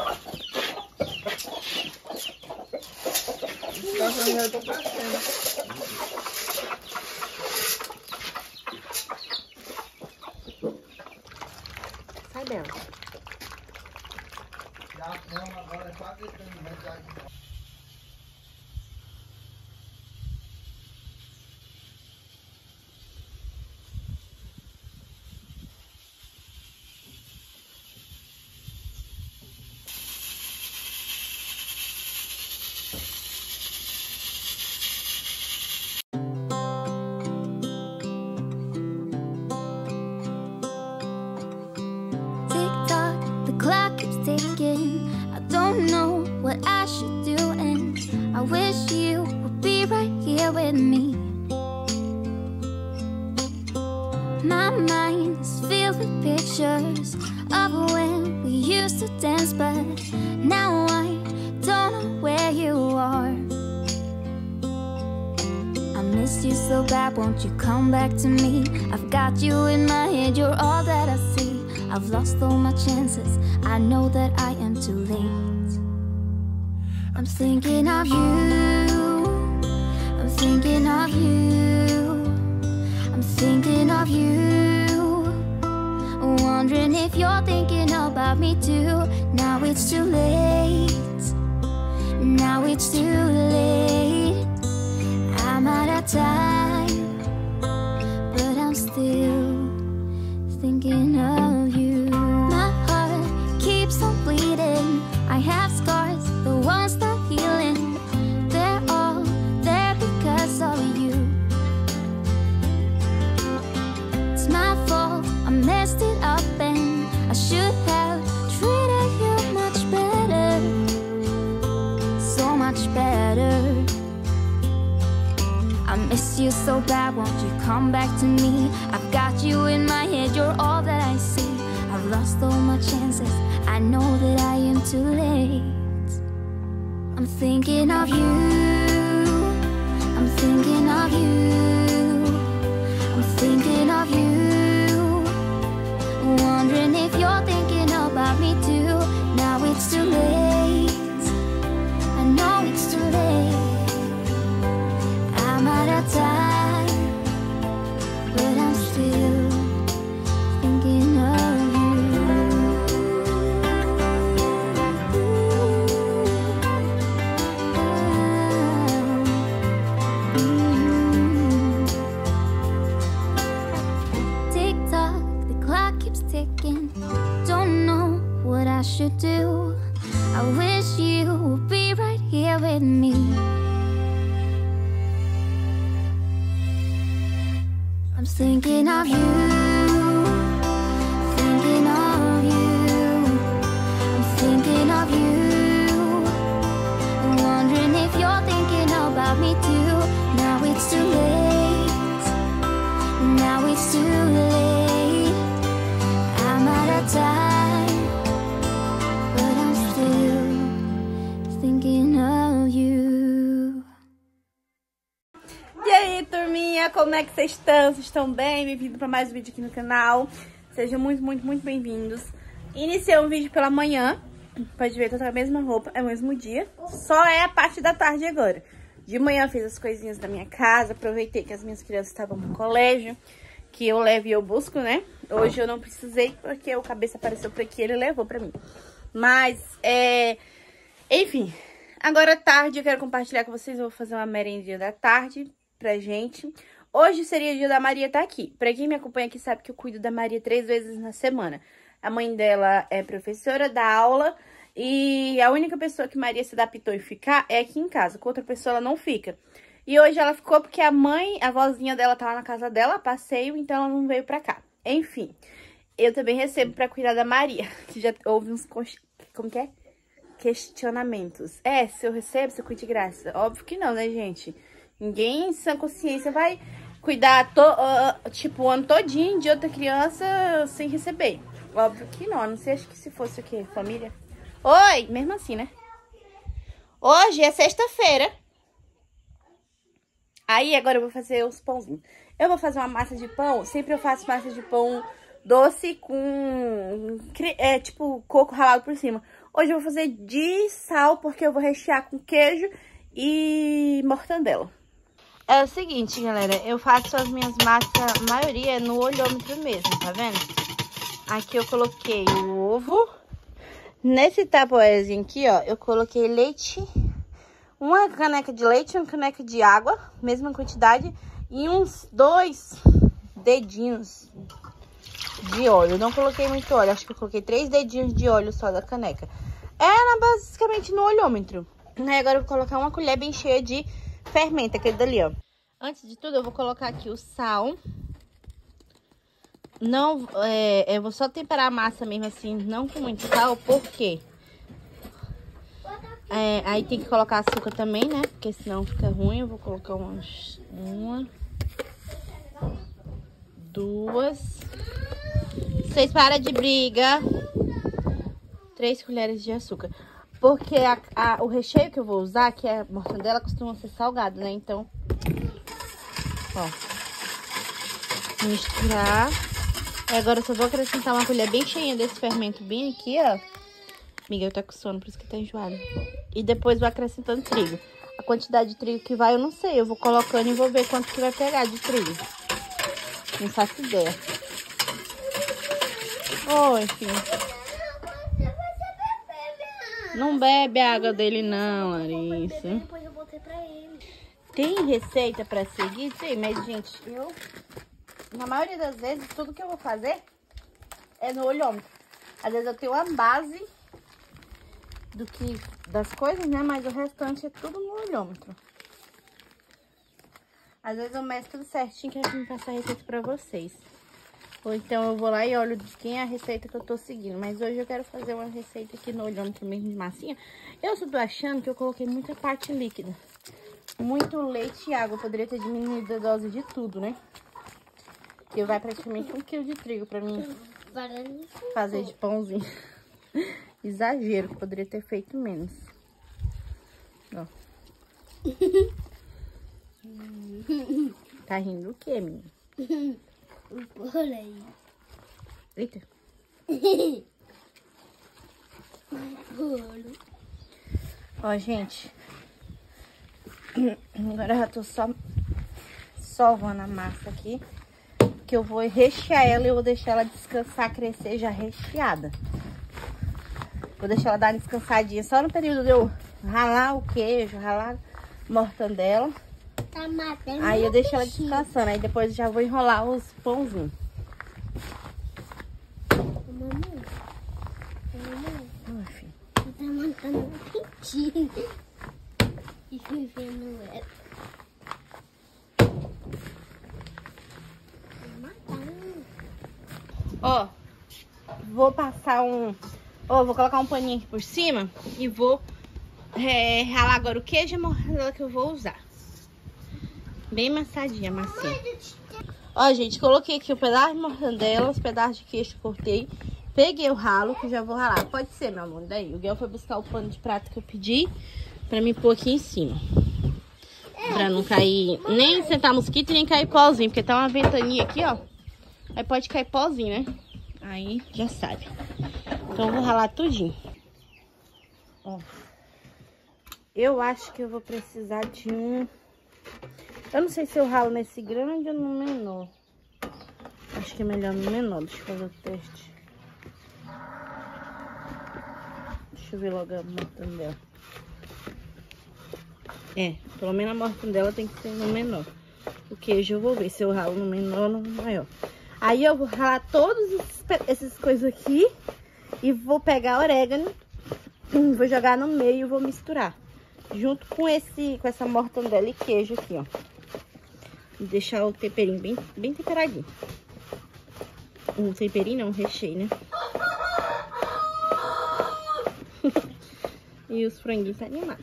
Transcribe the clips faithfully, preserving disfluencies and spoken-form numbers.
Eu tô crescendo. Sai dela. Não, agora é quase gritando. Ticking. I don't know what I should do, and I wish you would be right here with me. My mind is filled with pictures of when we used to dance, but now I don't know where you are. I miss you so bad, won't you come back to me? I've got you in my head, you're all that I see. I've lost all my chances, I know that I am too late. I'm thinking of you, I'm thinking of you, I'm thinking of you, wondering if you're thinking about me too. Now it's too late, now it's too late. I'm out of time, but I'm still thinking of you. My heart keeps on bleeding. I have scars, the ones not healing. They're all there because of you. It's my fault, I messed it up, and I should have treated you much better, so much better. I miss you so bad, won't you come back to me? I've got you in my head, you're all that I see. I've lost all my chances, I know that I am too late. I'm thinking of you, I'm thinking of you, I'm thinking of you, wondering if you're thinking about me too. Now it's too late, I know it's too late. I'm out of time, but I'm still thinking of you. Tick tock, the clock keeps ticking. Don't know what I should do. I wish you would be right here with me. I'm thinking of you, thinking of you, I'm thinking of you, wondering if you're thinking about me too. Now it's too late, now it's too late. I'm out of time, but I'm still thinking of you. E aí, turminha, como é que vocês estão? Vocês estão bem? Bem-vindo para mais um vídeo aqui no canal. Sejam muito, muito, muito bem-vindos. Iniciei um vídeo pela manhã. Pode ver, tô com a mesma roupa, é o mesmo dia. Só é a parte da tarde agora. De manhã eu fiz as coisinhas da minha casa. Aproveitei que as minhas crianças estavam no colégio, que eu levo e eu busco, né? Hoje eu não precisei, porque o cabeça apareceu por aqui e ele levou pra mim. Mas, é... enfim, agora à tarde eu quero compartilhar com vocês. Eu vou fazer uma merendinha da tarde pra gente. Hoje seria o dia da Maria estar aqui. Pra quem me acompanha aqui sabe que eu cuido da Maria três vezes na semana. A mãe dela é professora, dá aula, e a única pessoa que Maria se adaptou em ficar é aqui em casa. Com outra pessoa ela não fica. E hoje ela ficou porque a mãe, a vozinha dela tava na casa dela, passeio, então ela não veio pra cá. Enfim, eu também recebo pra cuidar da Maria, que já houve uns... como que é? Questionamentos. É, se eu recebo, se eu cuido de graça. Óbvio que não, né, gente? Ninguém em sã consciência vai cuidar, to, uh, tipo, o ano todinho de outra criança sem receber. Óbvio que não, a não sei, acho que se fosse o quê? Família? Oi! Mesmo assim, né? Hoje é sexta-feira. Aí, agora eu vou fazer os pãozinhos. Eu vou fazer uma massa de pão. Sempre eu faço massa de pão doce com, é, tipo, coco ralado por cima. Hoje eu vou fazer de sal, porque eu vou rechear com queijo e mortandela. É o seguinte, galera, eu faço as minhas massas, a maioria no olhômetro mesmo, tá vendo? Aqui eu coloquei o ovo. Nesse tapoezinho aqui, ó, eu coloquei leite, uma caneca de leite, uma caneca de água, mesma quantidade, e uns dois dedinhos de óleo. Eu não coloquei muito óleo, acho que eu coloquei três dedinhos de óleo só da caneca. Era basicamente no olhômetro. Aí agora eu vou colocar uma colher bem cheia de fermento, aquele dali, ó. Antes de tudo, eu vou colocar aqui o sal. Não, é, eu vou só temperar a massa mesmo assim, não com muito sal, porque é, aí tem que colocar açúcar também, né? Porque senão fica ruim. Eu vou colocar umas, uma, duas, vocês param de briga, três colheres de açúcar. Porque a, a, o recheio que eu vou usar, que é a mortandela, costuma ser salgado, né? Então, ó, misturar. E agora eu só vou acrescentar uma colher bem cheinha desse fermento bem aqui, ó. Miguel tá com sono, por isso que tá enjoado. E depois vou acrescentando trigo. A quantidade de trigo que vai, eu não sei. Eu vou colocando e vou ver quanto que vai pegar de trigo. Não faço ideia. Oi, filho. Não bebe a água dele não, Larissa. Depois eu voltei pra ele. Tem receita pra seguir? Tem, mas, gente, eu... Na maioria das vezes, tudo que eu vou fazer é no olhômetro. Às vezes eu tenho uma base do que, das coisas, né? Mas o restante é tudo no olhômetro. Às vezes eu meço tudo certinho que eu vim passar a receita pra vocês. Ou então eu vou lá e olho de quem é a receita que eu tô seguindo. Mas hoje eu quero fazer uma receita aqui no olhômetro mesmo de massinha. Eu só tô achando que eu coloquei muita parte líquida. Muito leite e água. Eu poderia ter diminuído a dose de tudo, né? Que vai praticamente um quilo de trigo pra mim fazer de pãozinho. Exagero, que poderia ter feito menos. Ó. Tá rindo o quê, menina? Por aí. Eita. Ó, gente. Agora eu já tô só sovando a massa aqui. Que eu vou rechear ela e eu vou deixar ela descansar, crescer já recheada. Vou deixar ela dar uma descansadinha só no período de eu ralar o queijo, ralar a mortandela. Tá matando. Aí eu deixo ela descansando, aí depois eu já vou enrolar os pãozinhos. Mamãe, mamãe, Ai, filho. você tá matando um pintinho. E vivendo ela. Ó, vou passar um... Ó, vou colocar um paninho aqui por cima e vou é, ralar agora o queijo e a mortandela que eu vou usar. Bem amassadinha a massinha. Ó, gente, coloquei aqui o pedaço de mortandela, os pedaços de queijo que cortei. Peguei o ralo que já vou ralar. Pode ser, meu amor, daí. O Guel foi buscar o pano de prato que eu pedi pra me pôr aqui em cima. Pra não cair, nem sentar mosquito, nem cair pozinho, porque tá uma ventania aqui, ó. Aí pode cair pozinho, né? Aí já sabe. Então eu vou ralar tudinho. Ó. Eu acho que eu vou precisar de um... Eu não sei se eu ralo nesse grande ou no menor. Acho que é melhor no menor. Deixa eu fazer o teste. Deixa eu ver logo a mortandela. É, pelo menos a mortandela tem que ser no menor. O queijo eu vou ver se eu ralo no menor ou no maior. Aí eu vou ralar todos esses, essas coisas aqui e vou pegar orégano, vou jogar no meio e vou misturar. Junto com, esse, com essa mortandela e queijo aqui, ó. E deixar o temperinho bem, bem temperadinho. Um temperinho não, um recheio, né? E os franguinhos tá animados.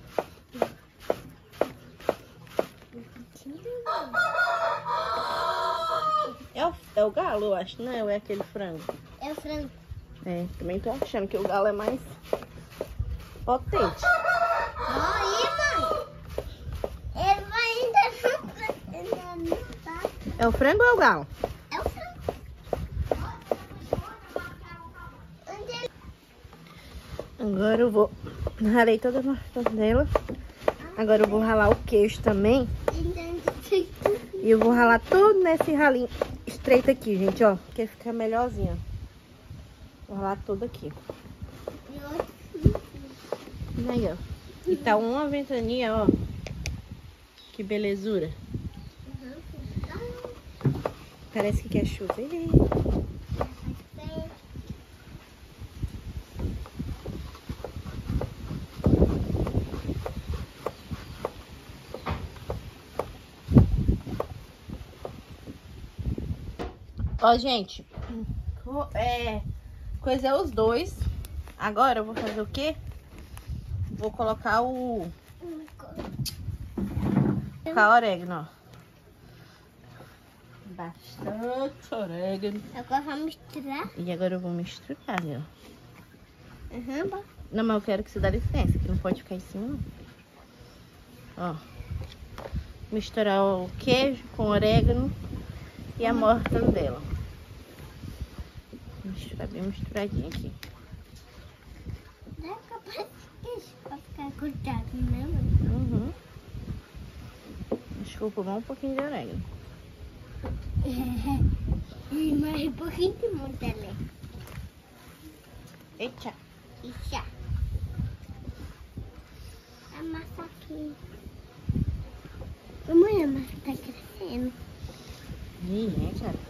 É o, é o galo, eu acho, né? Ou é aquele frango? É o frango. É, também tô achando que o galo é mais potente. Aí, mãe. Ele vai ainda não. É o frango ou é o galo? É o frango. Agora eu vou... Ralei toda a mortadela. Agora eu vou ralar o queijo também. E eu vou ralar tudo nesse ralinho estreito aqui, gente, ó. Que fica melhorzinho. Vou ralar tudo aqui. Aí, ó. E tá uma ventania, ó. Que belezura. Parece que quer chover. Ó, gente, é, coisa é os dois. Agora eu vou fazer o quê? Vou colocar o... Colocar orégano, ó. Bastante orégano. Agora vamos misturar. E agora eu vou misturar, ó. Uhum. Não, mas eu quero que você dê licença, que não pode ficar em cima, não. Ó. Misturar o queijo com o orégano e a mortadela. Misturar bem misturadinho aqui. Não é capaz disso pra ficar cortado, não? Uhum. Desculpa, vamos um pouquinho de orégano. E mais um pouquinho de mortadela. Eita. E já. A massa aqui. Mamãe, a massa tá crescendo. Ih, é, cara.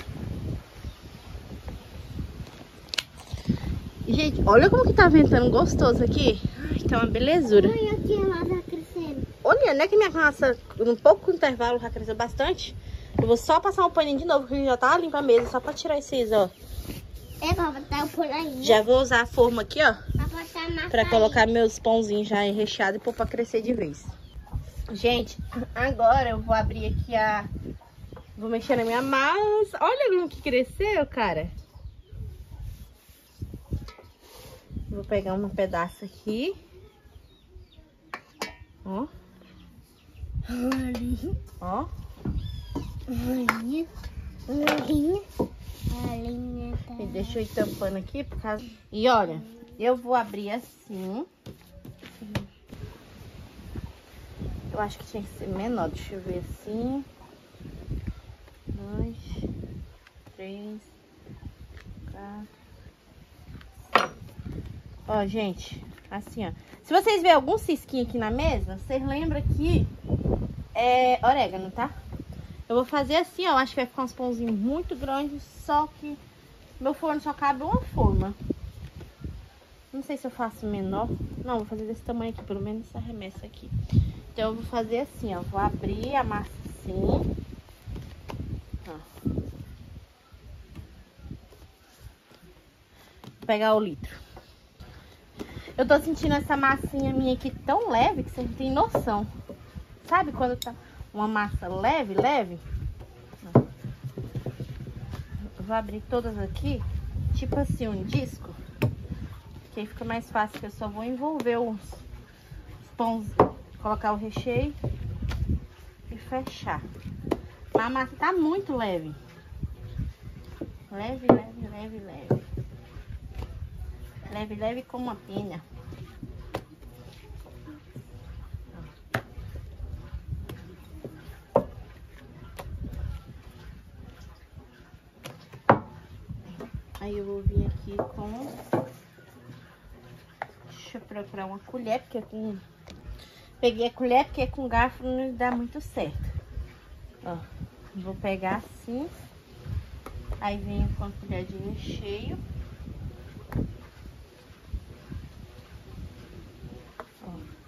Gente, olha como que tá ventando gostoso aqui. Ai, tá uma belezura. Mamãe, aqui a massa crescendo. Olha, não é que minha massa, um pouco intervalo, já cresceu bastante. Eu vou só passar um paninho de novo, porque já tá limpa a mesa, só pra tirar esses, ó. É, pra botar o polarinho. Já vou usar a forma aqui, ó, Pra botar a massa pra aí. colocar meus pãozinhos já recheados e pôr pra crescer de vez. Gente, agora eu vou abrir aqui a... Vou mexer na minha massa. Olha como que cresceu, cara. Vou pegar um pedaço aqui. Ó. Olhinha, Ó. olhinha, olhinha, olhinha. Tá. E deixa eu ir tampando aqui por causa... E olha, eu vou abrir assim. Eu acho que tinha que ser menor. Deixa eu ver assim. Dois, três, quatro, cinco. Ó, gente, assim, ó. Se vocês verem algum cisquinho aqui na mesa, vocês lembram que é orégano, tá? Eu vou fazer assim, ó. Acho que vai ficar uns pãozinhos muito grandes, só que meu forno só cabe uma forma. Não sei se eu faço menor. Não, vou fazer desse tamanho aqui, pelo menos essa remessa aqui. Então eu vou fazer assim, ó. Vou abrir a massa assim. Ó. Vou pegar o litro. Eu tô sentindo essa massinha minha aqui tão leve que você não tem noção. Sabe quando tá uma massa leve, leve? Ó. Eu vou abrir todas aqui, tipo assim, um disco. Que aí fica mais fácil, que eu só vou envolver os, os pães, colocar o recheio e fechar. A massa tá muito leve. Leve, leve, leve, leve. Leve, leve como uma pinha. Aí eu vou vir aqui com... Deixa eu procurar uma colher, porque com... Peguei a colher porque com garfo não dá muito certo. Ó, vou pegar assim. Aí venho com a colher de recheio. Ó.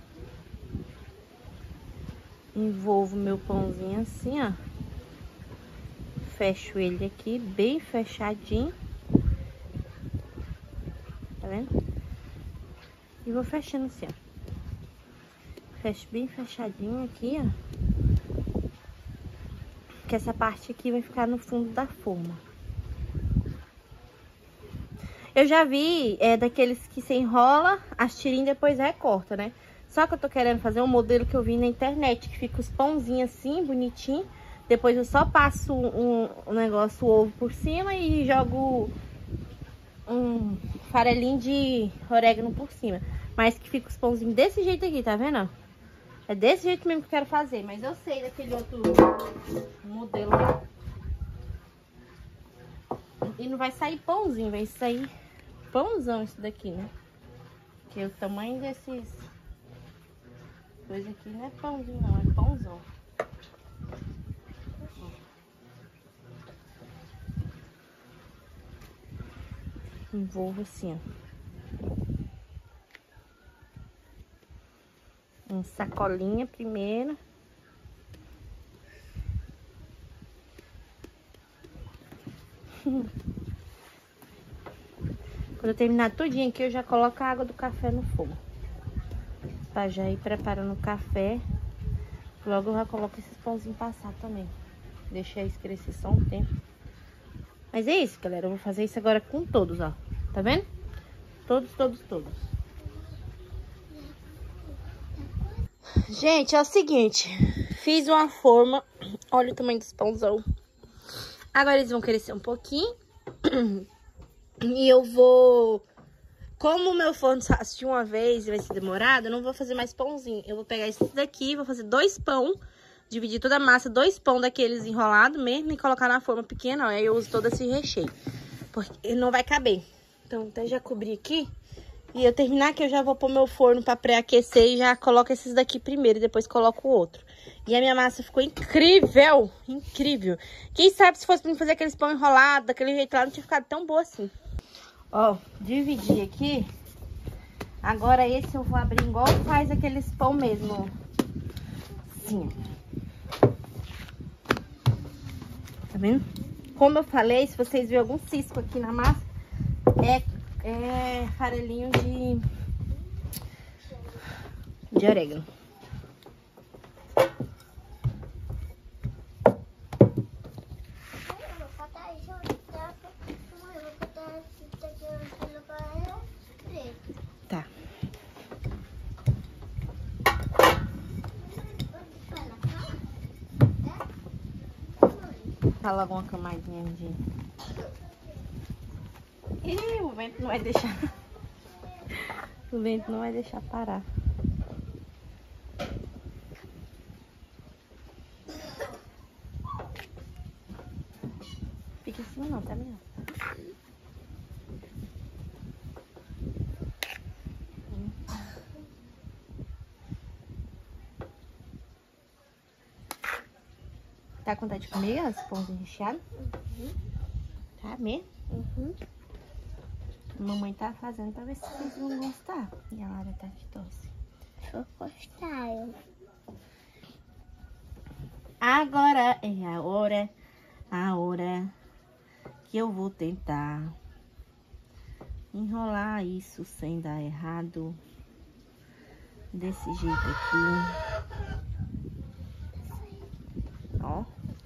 Envolvo meu pãozinho assim, ó. Fecho ele aqui, bem fechadinho. Tá vendo? E vou fechando assim, ó. Fecho bem fechadinho aqui, ó. Que essa parte aqui vai ficar no fundo da forma. Eu já vi, é daqueles que se enrola as tirinhas e depois recorta, né? Só que eu tô querendo fazer um modelo que eu vi na internet, que fica os pãozinhos assim, bonitinho. Depois eu só passo um, um negócio, o ovo por cima e jogo um farelinho de orégano por cima. Mas que fica os pãozinhos desse jeito aqui, tá vendo? É desse jeito mesmo que eu quero fazer. Mas eu sei daquele outro modelo. E não vai sair pãozinho, vai sair pãozão isso daqui, né? Porque o tamanho desses coisa aqui não é pãozinho não, é pãozão. Envolvo assim, ó. Uma sacolinha primeiro. Quando eu terminar tudinho aqui, eu já coloco a água do café no fogo. Pra já ir preparando o café. Logo eu já coloco esses pãozinhos passar também. Deixa eles crescer só um tempo. Mas é isso, galera. Eu vou fazer isso agora com todos, ó. Tá vendo? Todos, todos, todos. Gente, é o seguinte. Fiz uma forma. Olha o tamanho desse pãozão. Agora eles vão crescer um pouquinho. E eu vou... Como o meu forno só de uma vez e vai ser demorado, eu não vou fazer mais pãozinho. Eu vou pegar esse daqui, vou fazer dois pão. Dividir toda a massa, dois pão daqueles enrolados mesmo e colocar na forma pequena, ó. Aí eu uso todo esse recheio. Porque não vai caber. Então, até já cobri aqui. E eu terminar que eu já vou pôr meu forno pra pré-aquecer e já coloco esses daqui primeiro e depois coloco o outro. E a minha massa ficou incrível, incrível. Quem sabe se fosse pra mim fazer aqueles pão enrolado, daquele jeito lá, não tinha ficado tão boa assim. Ó, dividi aqui. Agora esse eu vou abrir igual faz aqueles pão mesmo. Assim, tá vendo? Como eu falei, se vocês verem algum cisco aqui na massa, é, é farelinho de, de orégano. Tá. Tá logo uma camadinha de... Ih, o vento não vai deixar... O vento não vai deixar parar. Fica assim não, tá melhor. Tá com vontade de comer os pãozinhos recheados? Uhum. Tá mesmo? Uhum. Mamãe tá fazendo pra ver se vocês vão gostar. E a Lara tá de tosse. Vou gostar. Agora é a hora, a hora que eu vou tentar enrolar isso sem dar errado. Desse jeito aqui. Ó.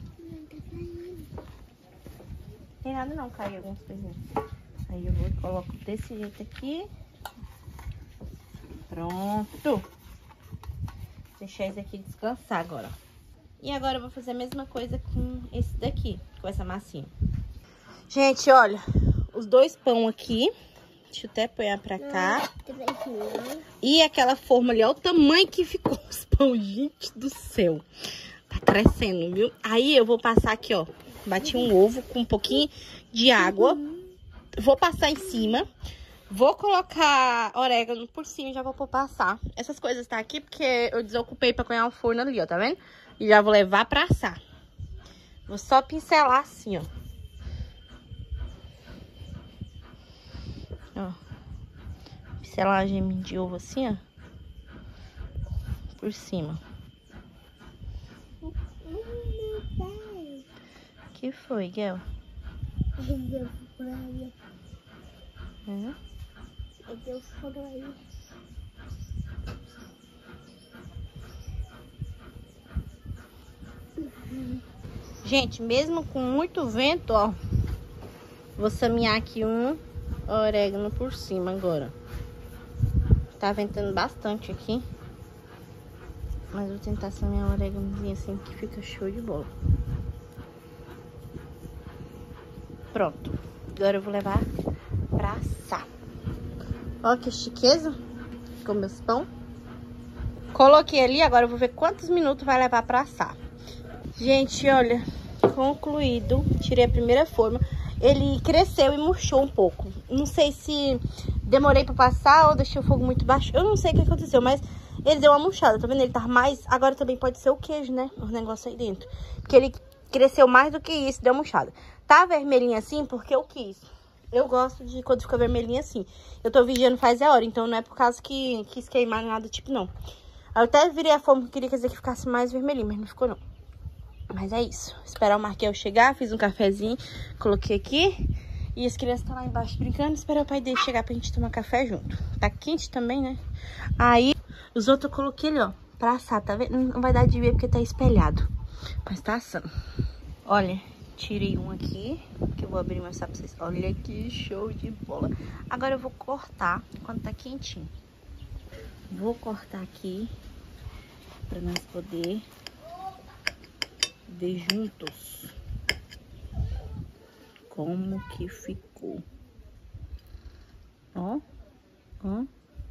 Tem nada não, caiu algumas coisinhas. Aí eu vou e coloco desse jeito aqui. Pronto. Deixar esse aqui descansar agora. E agora eu vou fazer a mesma coisa com esse daqui, com essa massinha. Gente, olha, os dois pão aqui. Deixa eu até apoiar pra cá. E aquela forma ali, olha o tamanho que ficou os pão. Gente do céu. Tá crescendo, viu? Aí eu vou passar aqui, ó. Bati um ovo com um pouquinho de água. Vou passar em cima. Vou colocar orégano por cima e já vou pôr passar. Essas coisas tá aqui porque eu desocupei pra cunhar o forno ali, ó, tá vendo? E já vou levar pra assar. Vou só pincelar assim, ó. Ó. Pincelagem de ovo assim, ó. Por cima. Que foi, Guel? É? Gente, mesmo com muito vento, ó, vou samear aqui um orégano por cima agora. Tá ventando bastante aqui, mas vou tentar samear um oréganozinho assim que fica show de bola. Pronto, agora eu vou levar pra pra assar. Ó que chiqueza. Com meus pão. Coloquei ali, agora eu vou ver quantos minutos vai levar pra assar. Gente, olha, concluído. Tirei a primeira forma. Ele cresceu e murchou um pouco. Não sei se demorei pra passar ou deixei o fogo muito baixo. Eu não sei o que aconteceu, mas ele deu uma murchada. Tá vendo? Ele tá mais... Agora também pode ser o queijo, né? O negócio aí dentro. Porque ele cresceu mais do que isso, deu murchada. Tá vermelhinho assim porque eu quis. Eu gosto de quando fica vermelhinho assim. Eu tô vigiando faz a hora, então não é por causa que quis queimar nada, tipo, não. Eu até virei a forma que queria dizer que ficasse mais vermelhinho, mas não ficou, não. Mas é isso. Esperar o Markel chegar, fiz um cafezinho, coloquei aqui. E as crianças estão lá embaixo brincando, esperar o pai dele chegar pra gente tomar café junto. Tá quente também, né? Aí, os outros eu coloquei ali, ó, pra assar, tá vendo? Não vai dar de ver porque tá espelhado. Mas tá assando. Olha... Tirei um aqui, que eu vou abrir e mostrar pra vocês. Olha que show de bola. Agora eu vou cortar quando tá quentinho. Vou cortar aqui, pra nós poder ver juntos como que ficou. Ó, ó.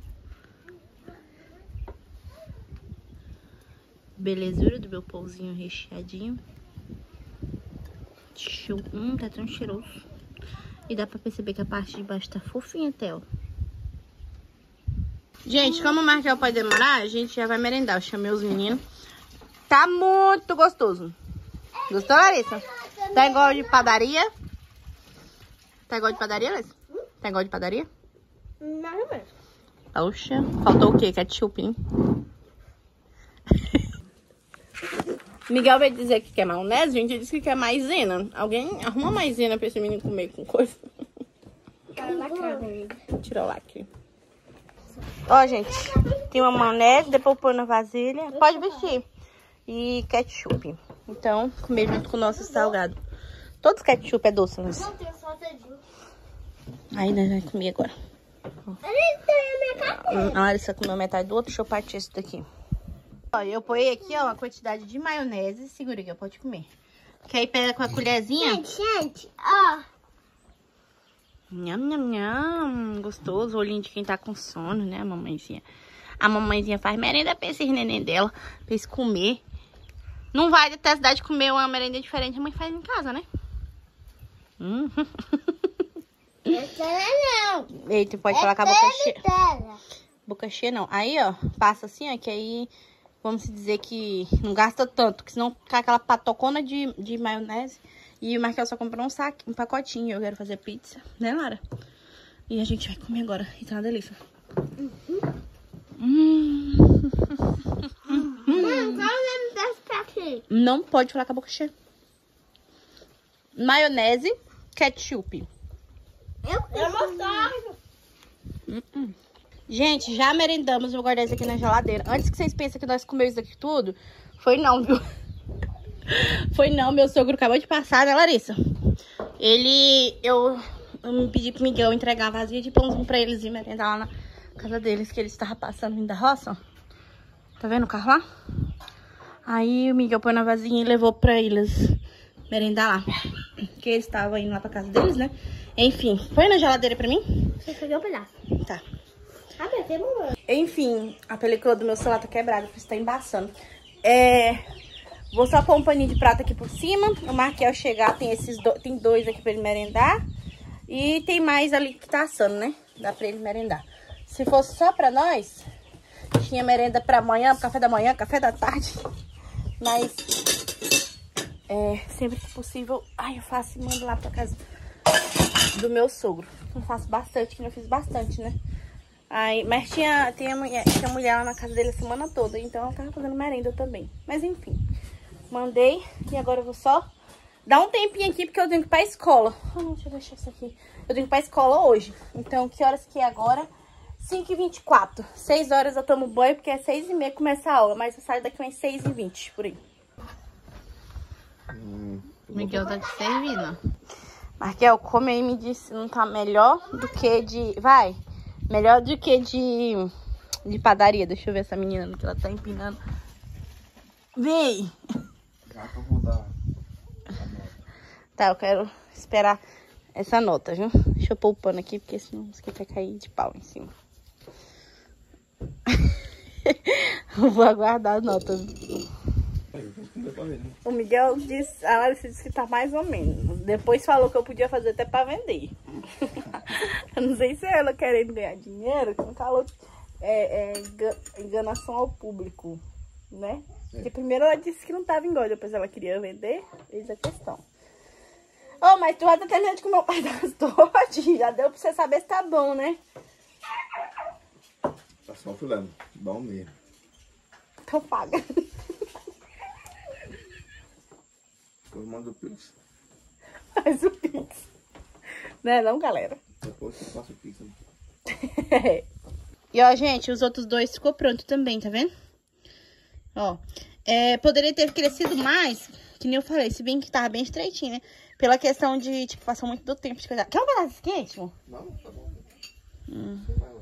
Belezura do meu pãozinho recheadinho. Show. Hum, tá tão cheiroso. E dá pra perceber que a parte de baixo tá fofinha até, ó. Gente, como o Markel pode demorar, a gente já vai merendar. Eu chamei os meninos. Tá muito gostoso. Gostou, Larissa? Tá igual de padaria? Tá igual de padaria, Larissa? Tá igual de padaria? Não, mesmo. Poxa, faltou o quê? Ketchup, hein? Miguel veio dizer que quer maionese, a gente disse que quer maisena. Alguém arruma maisena pra esse menino comer com coisa. Cara lacrado, amiga. Tirar o lacre. Ó, gente, tem uma maionese, depois pôr na vasilha. Pode vestir. E ketchup. Então, comer junto com o nosso salgado. Todos ketchup é doce, mas... Não tem salgadinho. Aí nós vamos comer agora. Ele tem a minha carteira. A Larissa comeu metade do outro, deixa eu partir esse daqui. Ó, eu ponho aqui, ó, uma quantidade de maionese. Segura aqui, ó, pode comer. Que aí pega com a colherzinha. Gente, gente, ó. Nham, nham, nham. Gostoso. Olhinho de quem tá com sono, né, a mamãezinha? A mamãezinha faz merenda pra esses neném dela, pra eles comer. Não vai até a cidade comer uma merenda diferente, a mãe faz em casa, né? Hum. Essa não. Eita, pode falar com a boca cheia. Boca cheia não. Aí, ó, passa assim, ó, que aí... Vamos dizer que não gasta tanto, que senão fica aquela patocona de, de maionese. E o Markel só comprou um saco, um pacotinho. Eu quero fazer pizza, né, Lara? E a gente vai comer agora. E tá uma delícia. Uhum. Hum. Mãe, qual é o nome desse prato? Não pode falar com a boca cheia. Maionese, ketchup. Eu quero mostrar. Hum, hum. Gente, já merendamos, vou guardar isso aqui na geladeira. Antes que vocês pensem que nós comemos isso aqui tudo, foi não, viu? Foi não, meu sogro acabou de passar, né, Larissa? Ele, eu, eu me pedi pro Miguel entregar a vazia de pãozinho pra eles e merendar lá na casa deles, que eles estavam passando vindo da roça, ó. Tá vendo o carro lá? Aí o Miguel põe na vasinha e levou pra eles merendar lá. Que eles estavam indo lá pra casa deles, né? Enfim, põe na geladeira pra mim. Você pegou um pedaço. Tá. Ah, mas tem mamãe. Enfim, a película do meu celular tá quebrada, por isso tá embaçando. É... Vou só pôr um paninho de prata aqui por cima. O Markel chegar, tem esses do... tem dois aqui pra ele merendar. E tem mais ali que tá assando, né? Dá pra ele merendar. Se fosse só pra nós, tinha merenda pra amanhã, café da manhã, café da tarde. Mas, é, sempre que possível, ai, eu faço e mando lá pra casa do meu sogro. Eu faço bastante, que eu fiz bastante, né? Aí, mas tinha, tinha, mulher, tinha mulher lá na casa dele a semana toda, então ela tava fazendo merenda também. Mas enfim, mandei e agora eu vou só dar um tempinho aqui porque eu tenho que ir pra escola. Ah, não, deixa eu deixar isso aqui. Eu tenho que ir pra escola hoje. Então, que horas que é agora? cinco e vinte e quatro. seis horas eu tomo banho porque é seis e meia que começa a aula, mas eu saio daqui umas seis e vinte, por aí. Hum, O Miguel tá te servindo. Markel, come aí e me disse, não tá melhor do que de... Vai... Melhor do que de, de padaria. Deixa eu ver essa menina que ela tá empinando. Vem! dá pra mudar. Tá, eu quero esperar essa nota, viu? Deixa eu pôr o pano aqui, porque senão isso aqui vai cair de pau em cima. Eu vou aguardar a nota. O Miguel disse, a Larissa disse que tá mais ou menos. Depois falou que eu podia fazer até pra vender. Eu não sei se é ela querendo ganhar dinheiro, que não falou é, é, enganação ao público, né? Porque primeiro ela disse que não tava igual, depois ela queria vender, eis a questão. Ô, oh, mas tu já tá terminando de comer o pai das tortas? Já deu pra você saber se tá bom, né? Tá só filando. Bom mesmo. Então paga. Depois manda o Pix. Faz o Pix. Né não, galera? Depois você passa o Pix. E ó, gente, os outros dois ficou pronto também, tá vendo? Ó, é, poderia ter crescido mais, que nem eu falei, se bem que tava bem estreitinho, né? Pela questão de, tipo, passou muito do tempo de coisa. Quer um pedaço de quente, amor? Não, tá bom. Hum.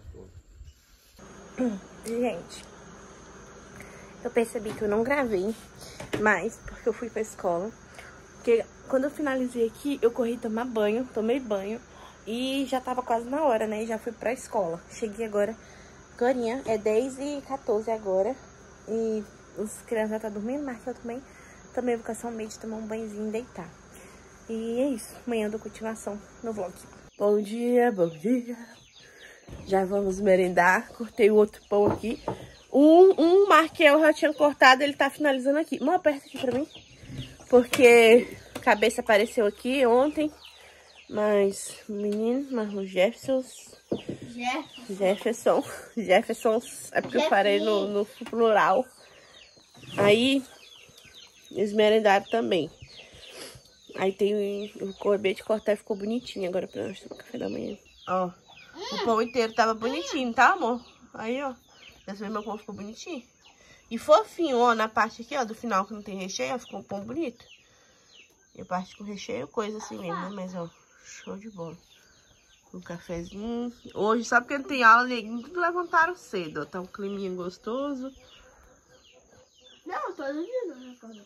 Gente, eu percebi que eu não gravei mais, porque eu fui pra escola. Porque quando eu finalizei aqui, eu corri tomar banho, tomei banho. E já tava quase na hora, né? E já fui pra escola. Cheguei agora, agorinha, é dez e quatorze agora. E os crianças já tá dormindo, mas eu também tomei educação meio de tomar um banhozinho e deitar. E é isso, amanhã eu dou continuação no vlog. Bom dia, bom dia. Já vamos merendar. Cortei o outro pão aqui. Um, um Markel já tinha cortado, ele tá finalizando aqui. Uma aperta aqui pra mim. Porque a cabeça apareceu aqui ontem. Mas o menino, mas o Jefferson. Jefferson. Jefferson. É porque eu parei no, no plural. Aí, eles merendaram também. Aí tem o acabei de cortar e ficou bonitinho agora pra nós tomar café da manhã. Ó, o pão inteiro tava bonitinho, tá, amor? Aí, ó. Dessa vez meu pão ficou bonitinho. E fofinho, ó, na parte aqui, ó, do final que não tem recheio, ó, ficou um pão bonito. E a parte com recheio, coisa assim mesmo, né? Mas, ó, show de bola. Um cafezinho. Hoje, só porque não tem aula, neguinho, tudo levantaram cedo, ó. Tá um climinha gostoso. Não, todo dia não recordo.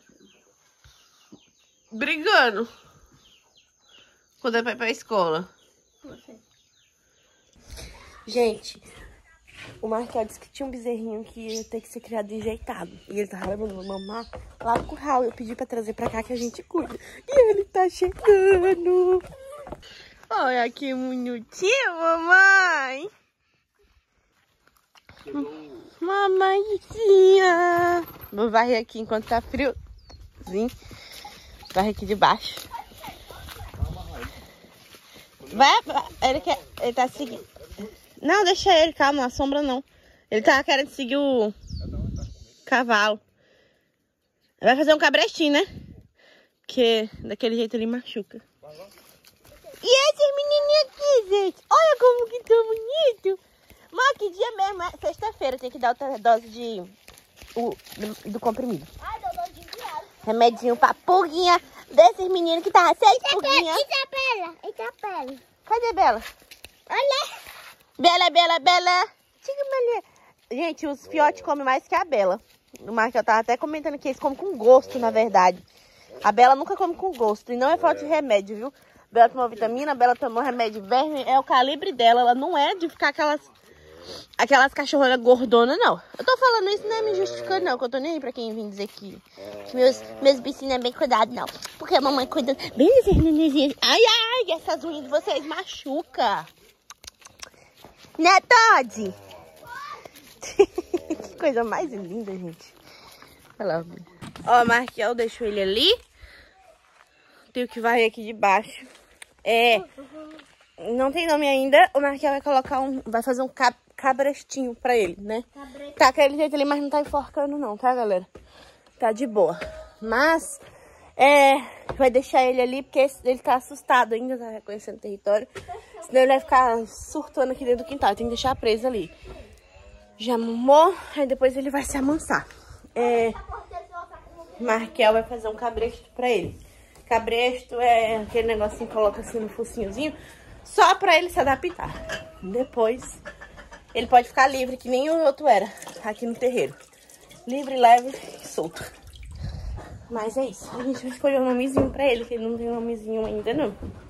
Brigando. Quando é pra ir pra escola. Você. Gente, o Markel disse que tinha um bezerrinho que ia ter que ser criado enjeitado. E ele tava levando o mamá lá no curral. Eu pedi pra trazer pra cá que a gente cuida. E ele tá chegando. Olha que bonitinho, mamãe. Mamãezinha. Vou varrer aqui enquanto tá friozinho. Varrer aqui de baixo. Vai, vai. Ele quer. Ele tá seguindo. Não, deixa ele, calma, a sombra não. Ele tá querendo seguir o cavalo. Vai fazer um cabrestinho, né? Porque daquele jeito ele machuca. E esses menininhos aqui, gente? Olha como que tão bonito. Mas que dia mesmo? É sexta-feira, tem que dar outra dose de o, do, do comprimido. Ai, deu dor de viado. Remedinho pra pulguinha desses meninos que tava seis pulguinhas. Isabela, Isabela. Cadê Bela? Olha. Bela, Bela, Bela. Gente, os fiotes comem mais que a Bela. O Markel tava até comentando que eles comem com gosto, na verdade. A Bela nunca come com gosto. E não é falta de remédio, viu? Bela tomou vitamina, a Bela tomou remédio verme. É o calibre dela. Ela não é de ficar aquelas... Aquelas cachorronas gordonas, não. Eu tô falando isso, não é me justificando, não. Que eu tô nem aí pra quem vem dizer que, que meus, meus bichinhos é bem cuidado, não. Porque a mamãe cuida bem desses nenenzinhos. Ai, ai, essas unhas de vocês machucam. Né, Todd? Que coisa mais linda, gente. Olha lá. Ó, o Markel deixou ele ali. Tenho que varrer aqui de baixo. É... Não tem nome ainda. O Markel vai colocar um... Vai fazer um cap, cabrestinho pra ele, né? Cabrestinho. Tá aquele jeito ali, mas não tá enforcando não, tá, galera? Tá de boa. Mas... É... Vai deixar ele ali porque ele tá assustado ainda, tá reconhecendo o território. Senão ele vai ficar surtando aqui dentro do quintal. Tem que deixar preso ali. Já mamou, aí depois ele vai se amansar. É... Markel vai fazer um cabresto pra ele. Cabresto é aquele negocinho que coloca assim no focinhozinho. Só pra ele se adaptar. Depois, ele pode ficar livre, que nem o outro era, aqui no terreiro. Livre, leve e solto. Mas é isso. A gente vai escolher um nomezinho pra ele, que ele não tem um nomezinho ainda, não.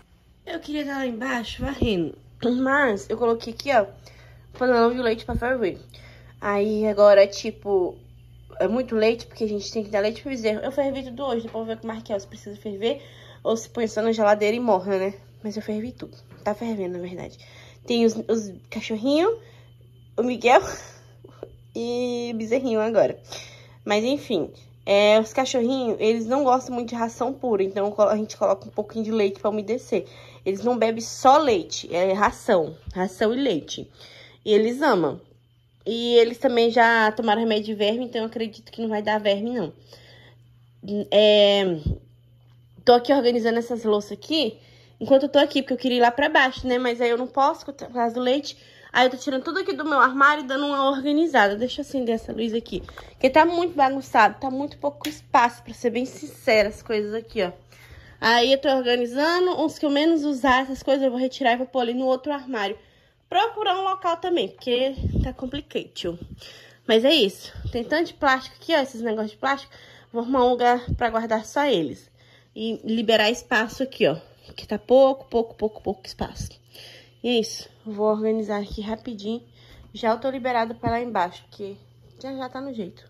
Eu queria estar lá embaixo varrendo, mas eu coloquei aqui, ó, panelão de leite pra ferver. Aí agora, tipo, é muito leite, porque a gente tem que dar leite pro bezerro. Eu fervi tudo hoje, depois eu vou ver com o Markel se precisa ferver ou se põe só na geladeira e morna, né? Mas eu fervi tudo. Tá fervendo, na verdade. Tem os, os cachorrinhos, o Miguel e o bezerrinho agora. Mas enfim, é, os cachorrinhos, eles não gostam muito de ração pura, então a gente coloca um pouquinho de leite pra umedecer. Eles não bebem só leite, é ração, ração e leite. E eles amam. E eles também já tomaram remédio de verme, então eu acredito que não vai dar verme, não. É... Tô aqui organizando essas louças aqui, enquanto eu tô aqui, porque eu queria ir lá pra baixo, né? Mas aí eu não posso, por causa do leite. Aí eu tô tirando tudo aqui do meu armário e dando uma organizada. Deixa eu acender essa luz aqui, porque tá muito bagunçado, tá muito pouco espaço, pra ser bem sincera, as coisas aqui, ó. Aí eu tô organizando, uns que eu menos usar, essas coisas eu vou retirar e vou pôr ali no outro armário. Procurar um local também, porque tá complicado. Mas é isso. Tem tanto de plástico aqui, ó, esses negócios de plástico. Vou arrumar um lugar pra guardar só eles. E liberar espaço aqui, ó. Que tá pouco, pouco, pouco, pouco espaço. E é isso. Vou organizar aqui rapidinho. Já eu tô liberada pra lá embaixo, porque já já tá no jeito.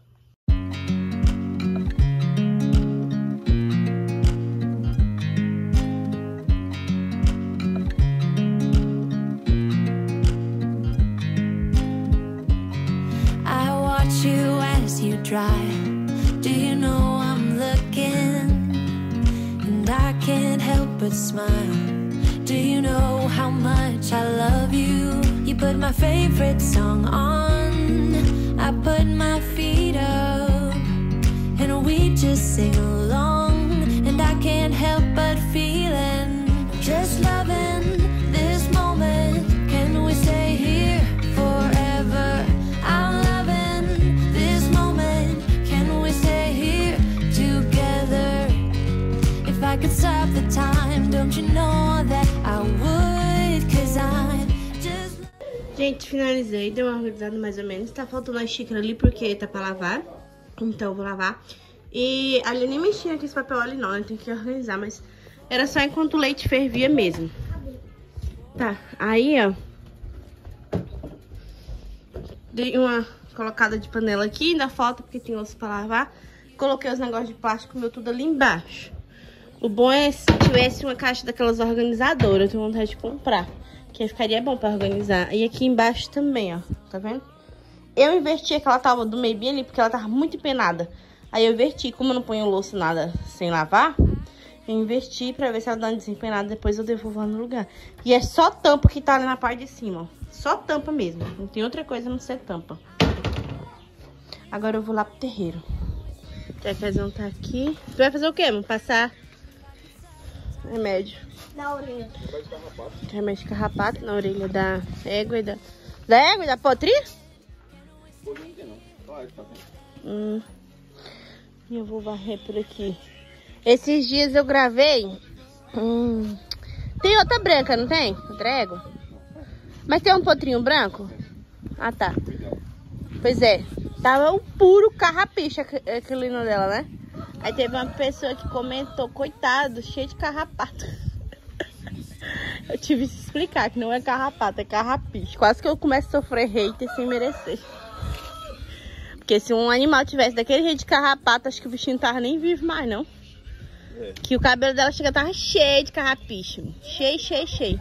Drive. Do you know I'm looking and I can't help but smile? Do you know how much I love you? You put my favorite song on, I put my feet up, and we just sing along, and I can't help but feeling, just loving this moment. Can we stay here forever? I'm loving this moment. Can we stay here together? If I could stop the time, don't you know that I would? Cause I'm just... Gente, finalizei, deu uma organizada mais ou menos. Tá faltando a xícara ali porque tá pra lavar, então eu vou lavar. E ali nem mexia com esse papel ali não, né? Tem que organizar, mas era só enquanto o leite fervia mesmo. Tá, aí ó, dei uma colocada de panela aqui, ainda falta porque tem osso pra lavar. Coloquei os negócios de plástico meu tudo ali embaixo. O bom é se tivesse uma caixa daquelas organizadoras, eu tenho vontade de comprar, que aí ficaria bom pra organizar. E aqui embaixo também, ó, tá vendo? Eu inverti aquela tábua do meio bem ali, porque ela tava muito empenada. Aí eu inverti, como eu não ponho louça nada sem lavar, eu inverti pra ver se ela dá uma desempenada, depois eu devolvo lá no lugar. E é só tampa que tá ali na parte de cima, ó. Só tampa mesmo, não tem outra coisa a não ser tampa. Agora eu vou lá pro terreiro. Já que a Zão tá aqui. Tu vai fazer o quê, mano? Passar remédio. Na orelha. Remédio de carrapato na orelha da égua e da... Da égua e da potrinha? Hum. E eu vou varrer por aqui. Esses dias eu gravei. Hum. Tem outra branca, não tem? Outra égua? Mas tem um potrinho branco? Ah, tá. Pois é. Tava um puro carrapicho aquele no dela, né? Aí teve uma pessoa que comentou, coitado, cheio de carrapato. Eu tive que explicar que não é carrapato, é carrapicho. Quase que eu começo a sofrer hater sem merecer. Porque se um animal tivesse daquele jeito de carrapato, acho que o bichinho não tava nem vivo mais, não. É. Que o cabelo dela chega tava cheio de carrapicho. Cheio, cheio, cheio.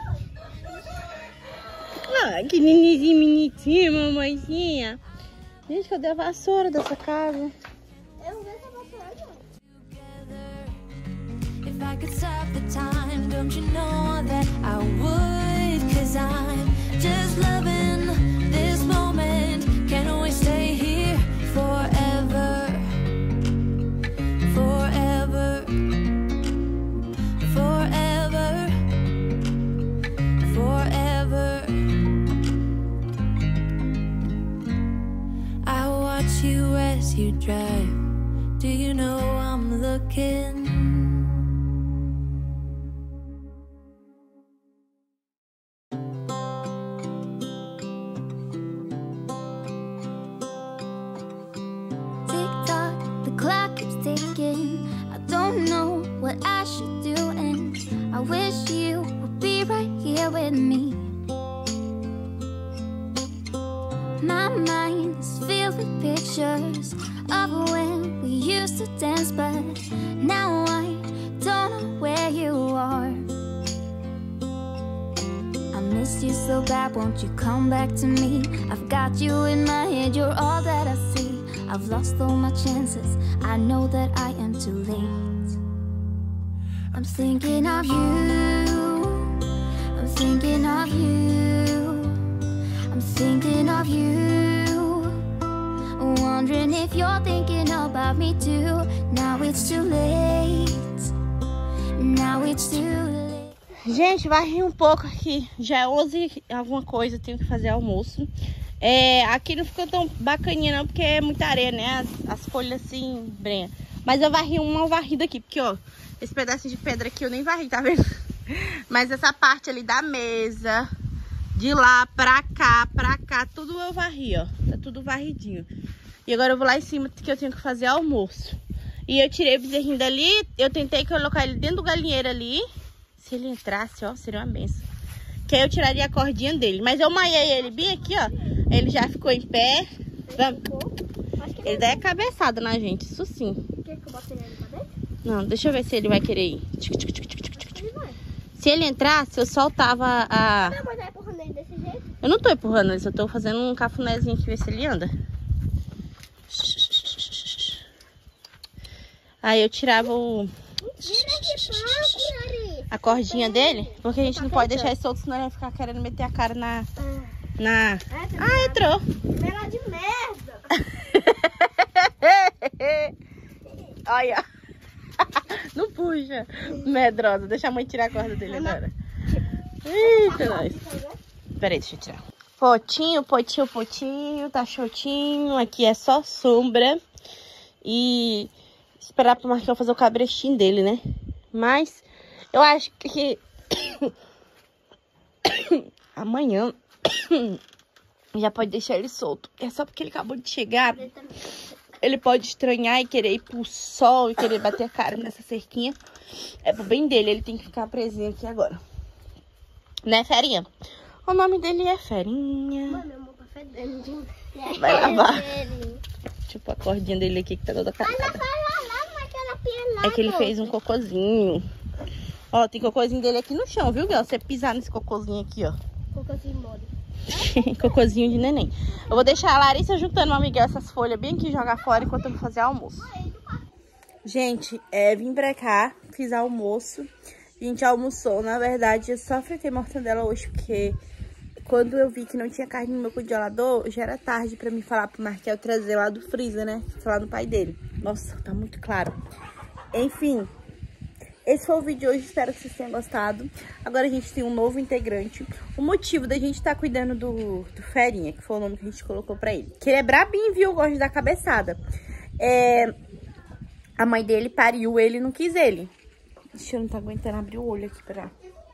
Ah, que ninizinho bonitinho, mamãezinha. Gente, cadê a vassoura dessa casa? Eu não vejo a vassoura, não. If I could stop the time, don't you know that I would? Cause I'm just loving this moment. Can we stay here forever? Forever. Forever. Forever. I watch you as you drive. Do you know I'm looking? I don't know what I should do, and I wish you would be there with me. My mind is filled with pictures of when we used to dance, but now I don't know where you are. I miss you so bad, won't you come back to me? I've got you in my head, you're all that I see. I've lost all my chances, I know that I am too late. I'm thinking of you, I'm thinking of you, I'm thinking of you, wondering if you're thinking about me too. Now it's too late, now it's too late. Gente, varri um pouco aqui, já é onze alguma coisa, tenho que fazer almoço. É, aqui não ficou tão bacaninha não, porque é muita areia, né, as, as folhas assim, brenha. Mas eu varri uma varrida aqui, porque ó, esse pedaço de pedra aqui eu nem varri, tá vendo? Mas essa parte ali da mesa, de lá pra cá, pra cá, tudo eu varri, ó. Tá tudo varridinho. E agora eu vou lá em cima, que eu tenho que fazer almoço. E eu tirei o bezerrinho dali, eu tentei colocar ele dentro do galinheiro ali. Se ele entrasse, ó, seria uma benção. Que aí eu tiraria a cordinha dele. Mas eu maiei ele bem aqui, ó. Ele já ficou em pé. Ele dá cabeçada na gente, isso sim. Quer que eu bote ele pra dentro? Não, deixa eu ver se ele vai querer ir. Se ele entrasse, eu soltava a... Não, mas tá empurrando ele desse jeito? Eu não tô empurrando ele, só tô fazendo um cafunézinho aqui, ver se ele anda. Aí eu tirava o... a cordinha dele, porque a gente não pode deixar ele solto, senão ele vai ficar querendo meter a cara na... na... Ah, entrou! Melhor de merda! Olha! Não puxa! Medrosa, deixa a mãe tirar a corda dele agora. Eita, nós! Peraí, deixa eu tirar. Potinho, potinho, potinho, tá chotinho. Aqui é só sombra. E esperar pro Marquinhos fazer o cabrestinho dele, né? Mas eu acho que amanhã já pode deixar ele solto. É só porque ele acabou de chegar. Ele pode estranhar e querer ir pro sol e querer bater a cara nessa cerquinha. É pro bem dele, ele tem que ficar presinho aqui agora. Né, Ferinha? O nome dele é Ferinha. Mano, meu amor tá fedendo. Vai lavar. Tipo a cordinha dele aqui que tá toda catada. É que ele fez um cocôzinho. Ó, tem cocôzinho dele aqui no chão, viu, Gal? Você pisar nesse cocôzinho aqui, ó. Cocôzinho mole. Cocôzinho de neném. Eu vou deixar a Larissa juntando, uma Miguel, essas folhas bem aqui, jogar fora enquanto eu vou fazer almoço. Gente, é, vim pra cá, fiz almoço. A gente almoçou, na verdade, eu só fritei mortadela hoje, porque quando eu vi que não tinha carne no meu congelador, já era tarde pra mim falar pro Marquel trazer lá do freezer, né? Falar no pai dele. Nossa, tá muito claro. Enfim, esse foi o vídeo de hoje, espero que vocês tenham gostado. Agora a gente tem um novo integrante. O motivo da gente estar tá cuidando do, do Ferinha, que foi o nome que a gente colocou pra ele. Que ele é brabinho, viu? Gosta da cabeçada. É, a mãe dele pariu ele e não quis ele. Deixa eu não tá aguentando abrir o olho aqui pra...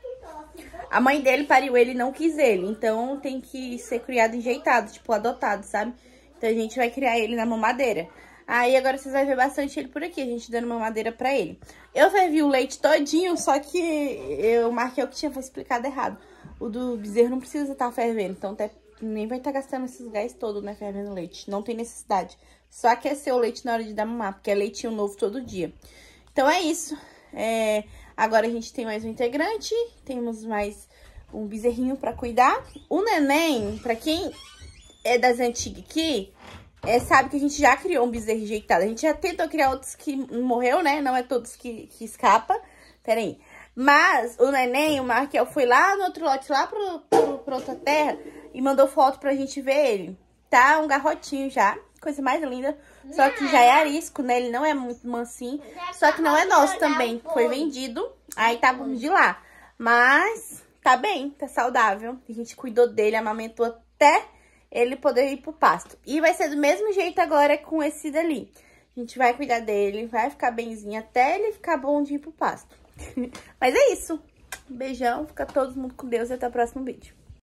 A mãe dele pariu ele e não quis ele. Então tem que ser criado enjeitado, tipo adotado, sabe? Então a gente vai criar ele na mamadeira. Aí agora vocês vão ver bastante ele por aqui, a gente dando mamadeira pra ele. Eu fervi o leite todinho, só que eu marquei o que tinha explicado errado. O do bezerro não precisa estar fervendo, então até nem vai estar gastando esses gás todos, né, fervendo leite. Não tem necessidade. Só aquecer o leite na hora de dar mamar, porque é leitinho novo todo dia. Então é isso. É, agora a gente tem mais um integrante, temos mais um bezerrinho pra cuidar. O neném, pra quem é das antigas aqui... É, sabe que a gente já criou um bezerro rejeitado. A gente já tentou criar outros que morreu, né? Não é todos que, que escapa. Pera aí. Mas o neném, o Marquel, foi lá no outro lote, lá pro, pro, pro outra terra, e mandou foto pra gente ver ele. Tá um garrotinho já. Coisa mais linda. Só que já é arisco, né? Ele não é muito mansinho. Só que não é nosso também. Foi vendido. Aí tá de lá. Mas tá bem, tá saudável. A gente cuidou dele, amamentou até... ele poder ir pro pasto. E vai ser do mesmo jeito agora com esse dali. A gente vai cuidar dele, vai ficar benzinho até ele ficar bom de ir pro pasto. Mas é isso. Um beijão, fica todo mundo com Deus e até o próximo vídeo.